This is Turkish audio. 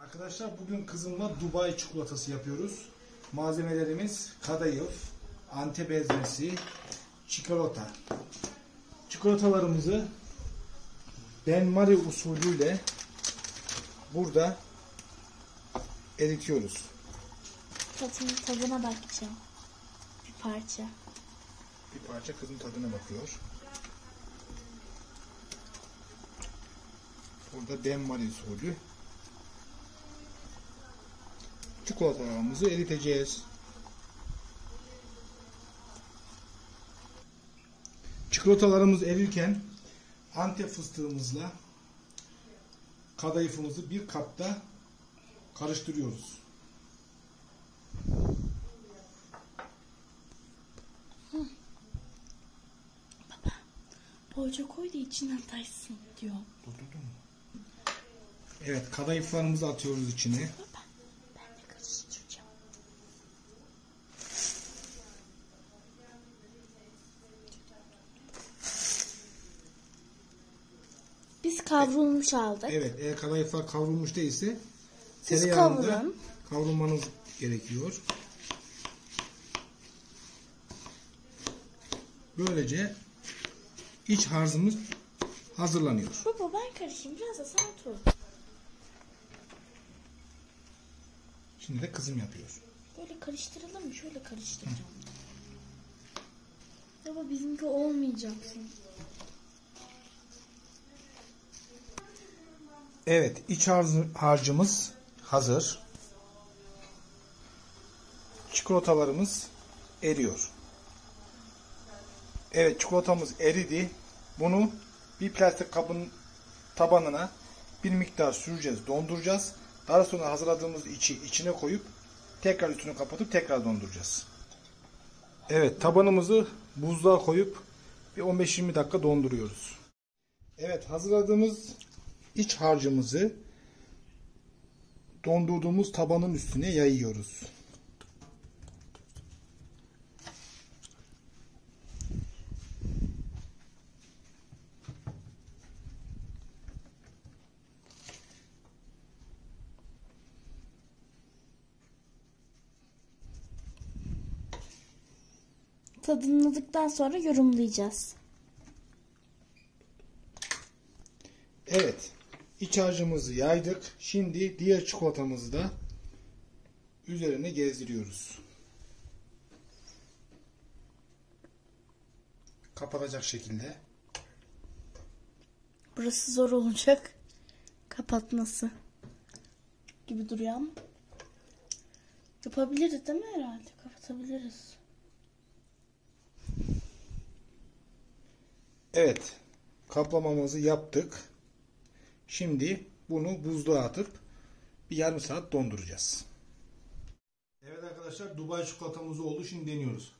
Arkadaşlar bugün kızımla Dubai çikolatası yapıyoruz. Malzemelerimiz kadayıf, Antep ezmesi, çikolata. Çikolatalarımızı benmari usulüyle burada eritiyoruz. Tadına bakacağım. Bir parça. Bir parça kızım tadına bakıyor. Burada benmari usulü çikolatalarımızı eriteceğiz. Çikolatalarımız erirken Antep fıstığımızla kadayıfımızı bir kapta karıştırıyoruz. Baba, poğaça koy da içinden taşsın diyor. Dur. Evet, kadayıflarımızı atıyoruz içine. Baba, ben de karıştıracağım. Biz kavrulmuş aldık. Evet, eğer kadayıflar kavrulmuş değilse Siz tereyağında kavurun. kavrulmanız gerekiyor. Böylece iç harcımız hazırlanıyor. Baba ben karışayım. Biraz da sen tut. Şimdi de kızım yapıyor. Böyle karıştıralım mı? Şöyle karıştıracağım. Baba bizimki olmayacaksın. Evet, iç harcımız hazır. Çikolatalarımız eriyor. Evet, çikolatamız eridi. Bunu bir plastik kabın tabanına bir miktar süreceğiz, donduracağız. Daha sonra hazırladığımız içine koyup tekrar üstünü kapatıp tekrar donduracağız. Evet, tabanımızı buzluğa koyup bir 15-20 dakika donduruyoruz. Evet, hazırladığımız iç harcımızı dondurduğumuz tabanın üstüne yayıyoruz. Tadımladıktan sonra yorumlayacağız. Evet, iç harcımızı yaydık. Şimdi diğer çikolatamızı da üzerine gezdiriyoruz. Kapatacak şekilde. Burası zor olacak. Kapatması gibi duruyor ama. Yapabiliriz değil mi herhalde? Kapatabiliriz. Evet, kaplamamızı yaptık. Şimdi bunu buzluğa atıp bir yarım saat donduracağız. Evet arkadaşlar, Dubai çikolatamız oldu. Şimdi deniyoruz.